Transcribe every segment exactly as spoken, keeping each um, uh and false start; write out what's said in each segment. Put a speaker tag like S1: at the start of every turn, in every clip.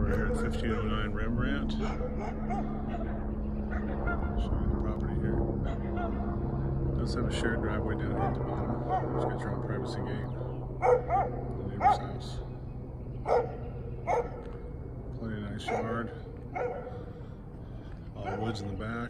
S1: We're here at fifteen oh nine Rembrandt. Show you the property here. It does have a shared driveway down here at the bottom. Just got your own privacy gate. The neighbor's house. Plenty of nice yard. All woods in the back.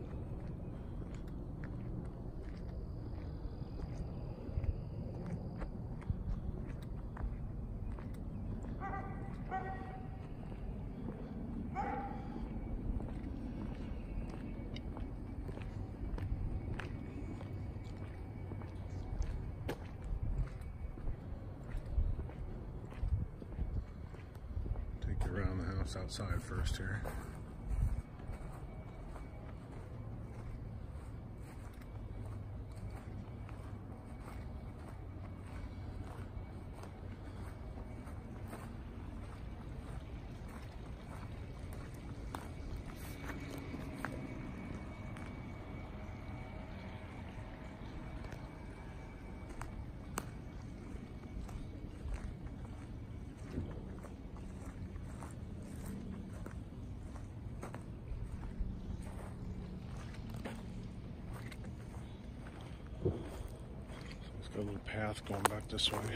S1: Take you around the house outside first here. Got a little path going back this way.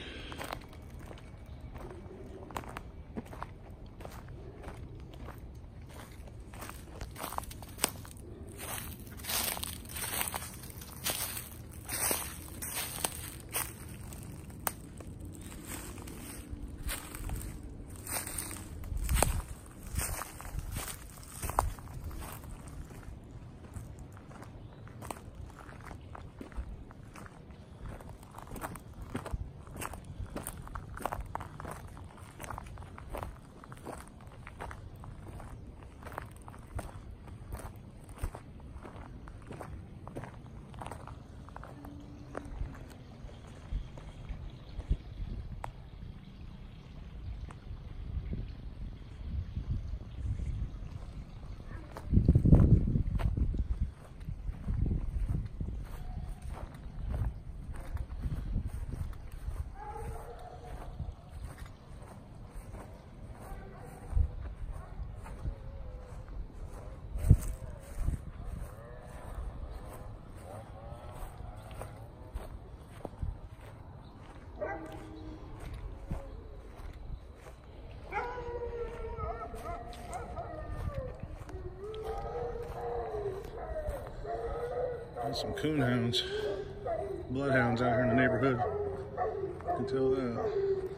S1: There's some coonhounds, bloodhounds out here in the neighborhood. You can tell that.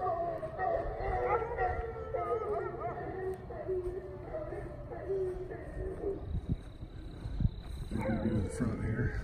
S1: View of the front here.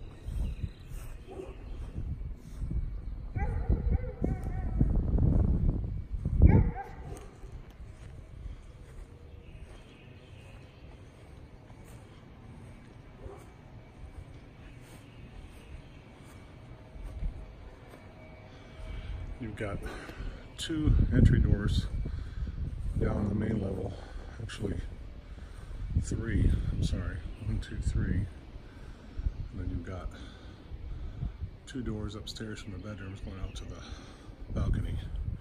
S1: You've got two entry doors down on the main level. Actually, three. I'm sorry. One, two, three. And then you've got two doors upstairs from the bedrooms going out to the balcony.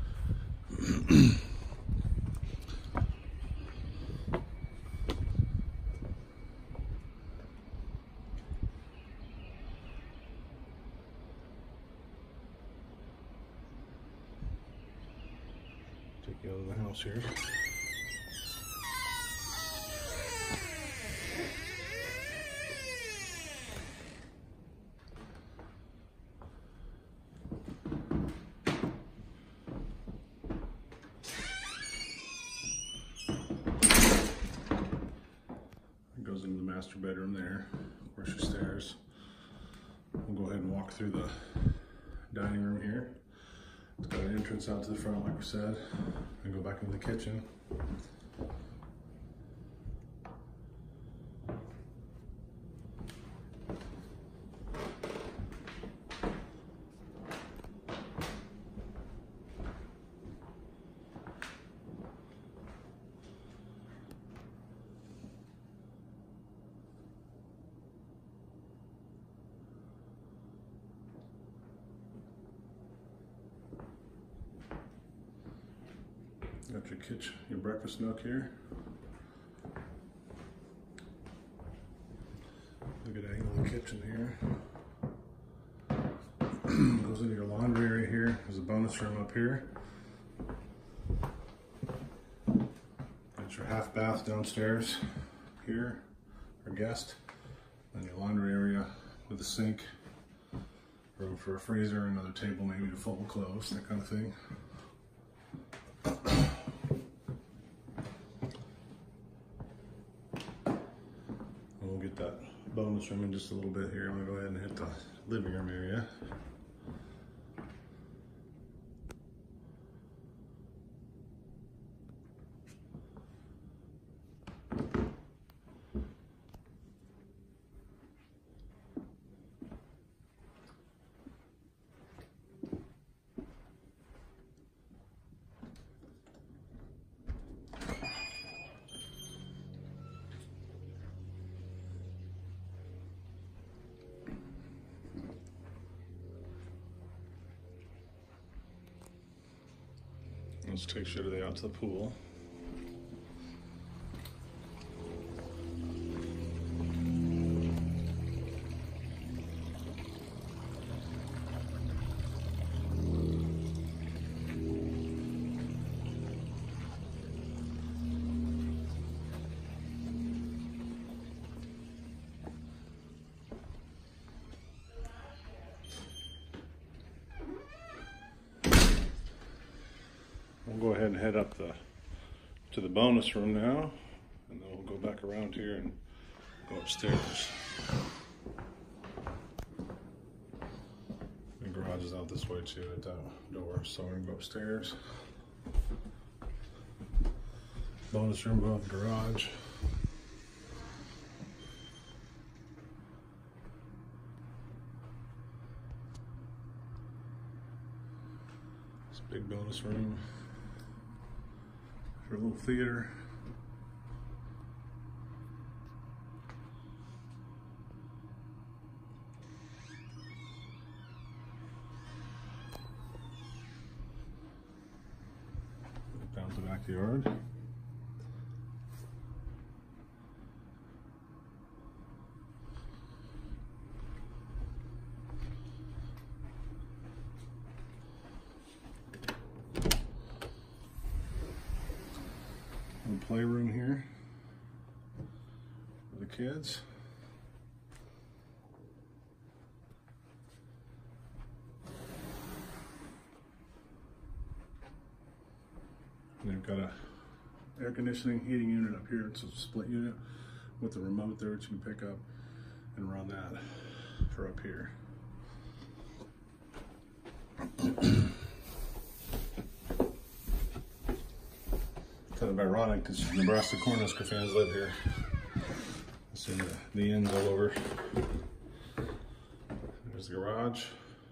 S1: Take you out of the house here. It goes into the master bedroom there. Of course, your stairs. We'll go ahead and walk through the dining room here. It's got an entrance out to the front, like we said, and go back into the kitchen. Got your kitchen, your breakfast nook here. Look at the angle of the kitchen here. Goes into your laundry area here. There's a bonus room up here. Got your half bath downstairs here, or guest. And your laundry area with a sink, room for a freezer, another table maybe to fold clothes, that kind of thing. And we'll get that bonus room in just a little bit here. I'm gonna go ahead and hit the living room area. Let's take Shitty out to the pool. We'll go ahead and head up the to the bonus room now, and then we'll go back around here and go upstairs. The garage is out this way too at that door, so we're gonna go upstairs. Bonus room above the garage. This big bonus room. For a little theater. Down to the backyard. Playroom here for the kids. And they've got a air conditioning heating unit up here. It's a split unit with a remote there that you can pick up and run that for up here. Kind of ironic because Nebraska Cornhusker fans live here. See the, the ends all over. There's the garage.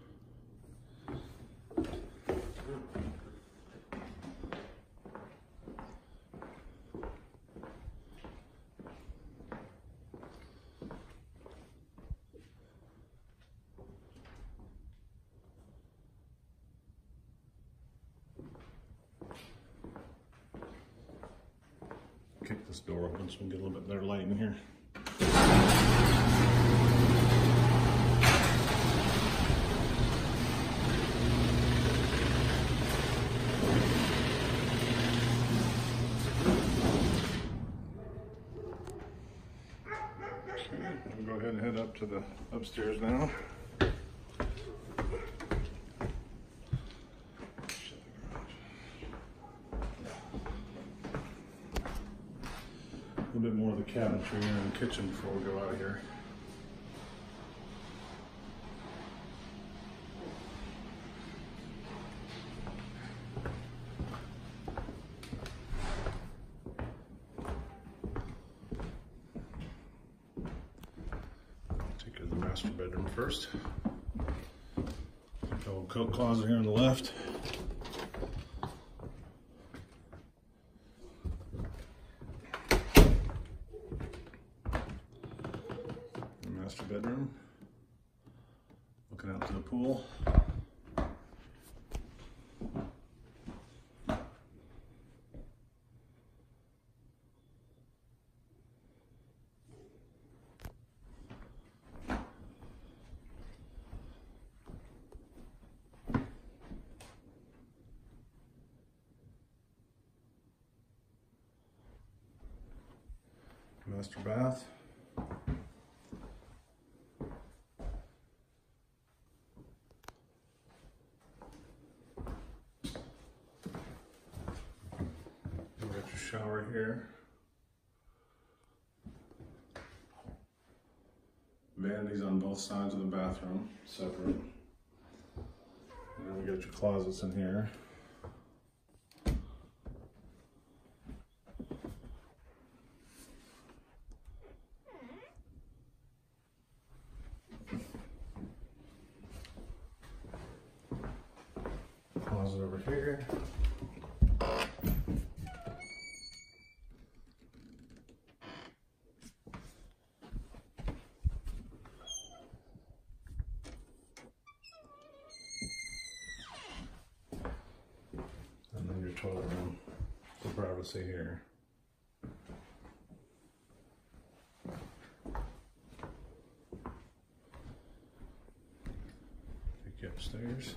S1: Kick this door open so we can get a little bit better light in here. Okay, we'll go ahead and head up to the upstairs now. A little bit more of the cabinetry in the kitchen before we go out of here. Take care of the master bedroom first. The old coat closet here on the left. Master bedroom, looking out to the pool. Master bath. You got your shower here. Vanities on both sides of the bathroom, separate. And then we got your closets in here. Closet over here. And then your toilet room for privacy here. Take you upstairs.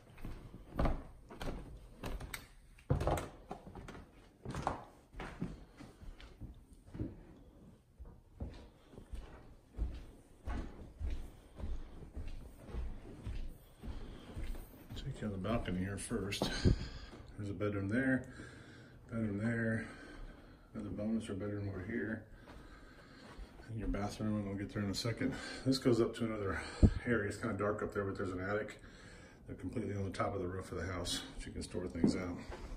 S1: Take you on the balcony here first. There's a bedroom there, bedroom there, another bonus or bedroom over here, and your bathroom, and we'll get there in a second. This goes up to another area. It's kind of dark up there, but there's an attic. They're completely on the top of the roof of the house, so you can store things out.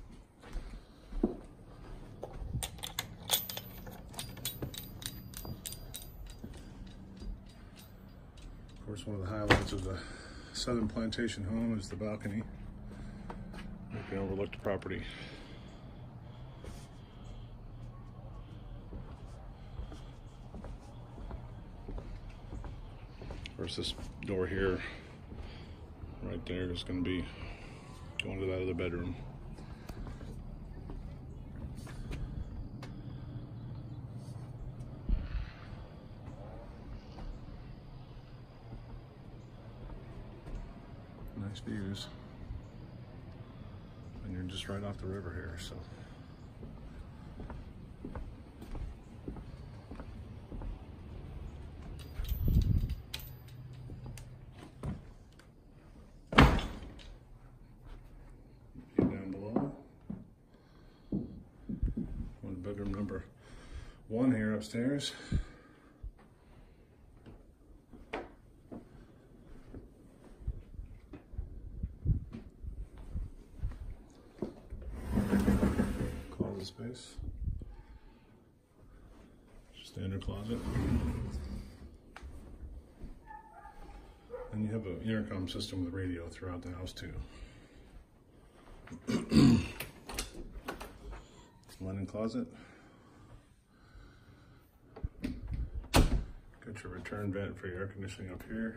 S1: Of course, one of the highlights of the Southern Plantation home is the balcony. You can overlook the property. Of course, this door here, right there, is going to be going to that other bedroom. Nice views. And you're just right off the river here, so. View down below. One bedroom number one here upstairs. Space. Standard closet. And you have an intercom system with radio throughout the house too. Linen closet. Got your return vent for your air conditioning up here.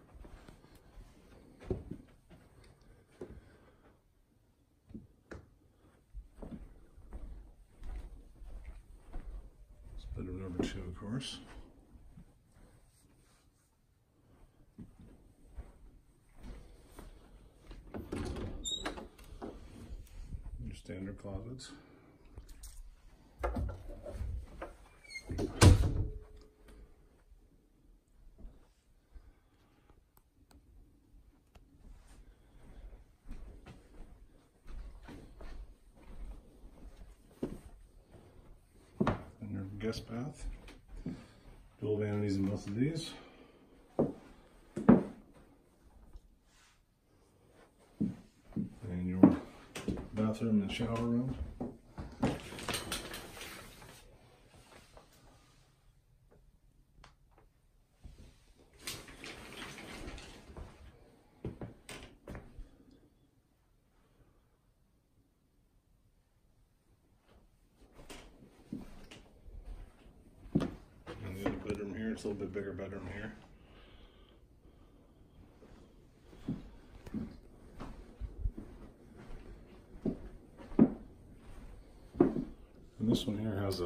S1: Bedroom number two, of course. Your standard closets. Guest bath, dual vanities in both of these. And your bathroom and shower room. It's a little bit bigger bedroom here. And this one here has a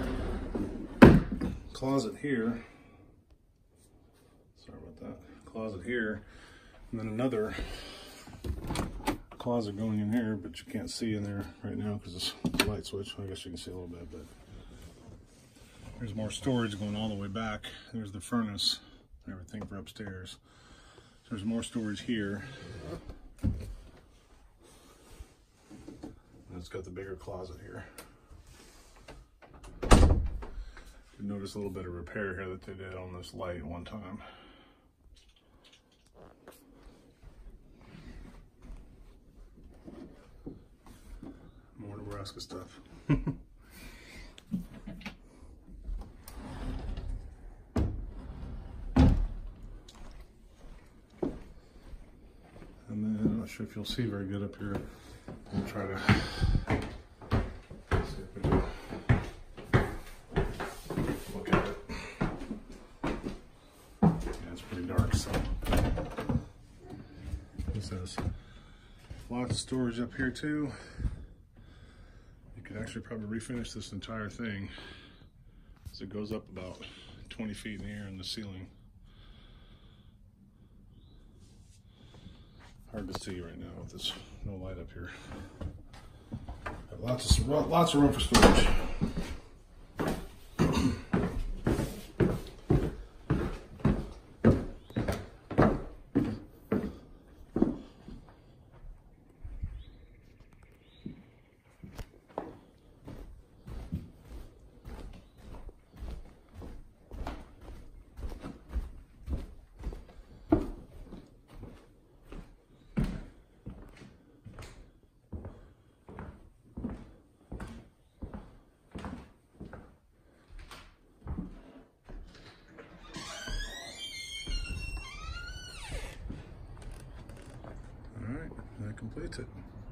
S1: closet here. Sorry about that. Closet here. And then another closet going in here, but you can't see in there right now because it's the light switch. I guess you can see a little bit, but There's more storage going all the way back. There's the furnace, everything for upstairs. So there's more storage here. And it's got the bigger closet here. You notice a little bit of repair here that they did on this light one time. More Nebraska stuff. And then I'm not sure if you'll see very good up here. I'll try to see if we can look at it. Yeah, it's pretty dark, so this has lots of storage up here too. You could actually probably refinish this entire thing as it goes up about twenty feet in the air in the ceiling. Hard to see right now with this no light up here. Got lots of lots of room for storage. That completes it.